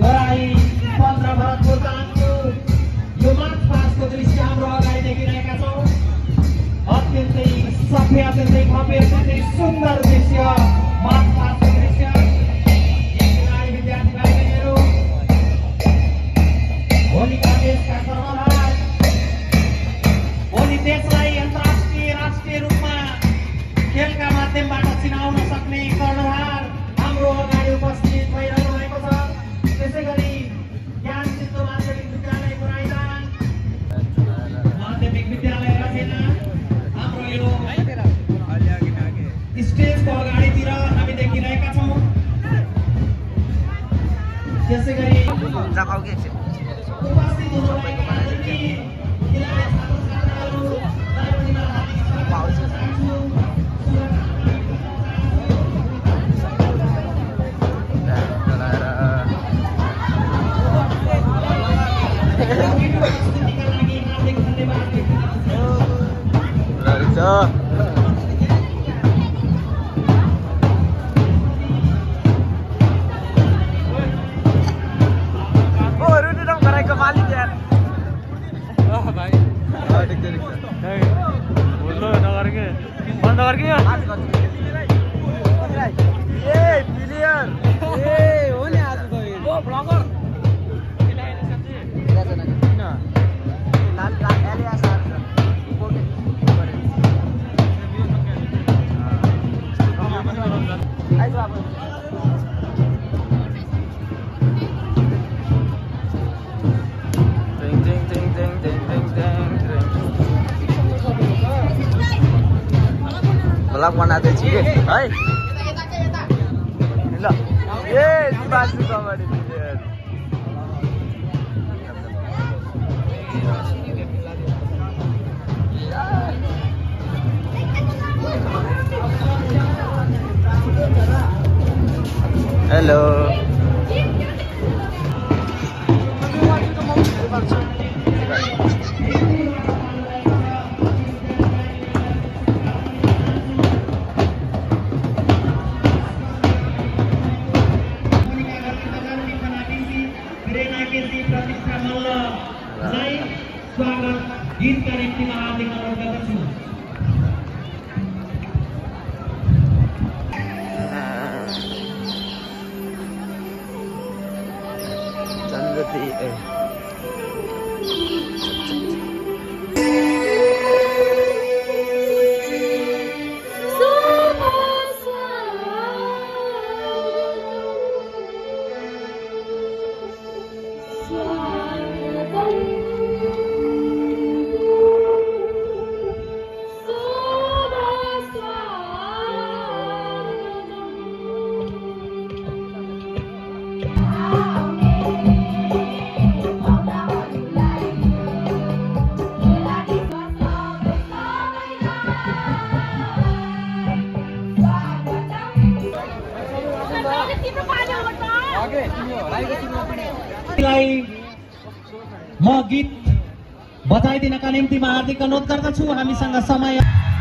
तराई 15 भरतपुर तालको यो मार्च पासको दृश्य हाम्रो अगाडि देखिरहेका छौँ। अत्यन्तै सफे, अत्यन्तै भव्य, अत्यन्तै सुन्दर दृश्य मार्च पासको दृश्य। विद्यार्थी भाइ बहिनीहरू, भोलिका देशका कर्मधार, भोलि देशलाई अन्तर्राष्ट्रिय राष्ट्रिय रूपमा खेलका माध्यमबाट चिनाउन सक्ने कर्णधार हाम्रो अगाडि उपस्थित भइरहनु भएको छ। त्यसै गरी ज्ञान सिद्ध माध्यमिक विद्यालयको राइदान माध्यमिक विद्यालय रचेना हाम्रो यो स्टेजको अगाडितिर हामी देखिरहेका छौँ। त्यसै गरी उपस्थित हुनुभएका जिल्ला छात्रछात्राहरू vlog बनाउँदै छु है ल ए बासु कबड्डी प्लेयर हेलो स्वागत गीतका निम्ति हार्दिक अनुरोध गर्दछु। म गीत बजाइदिनका निम्ति हार्दिक अनुरोध गर्दछु। हामीसँग समय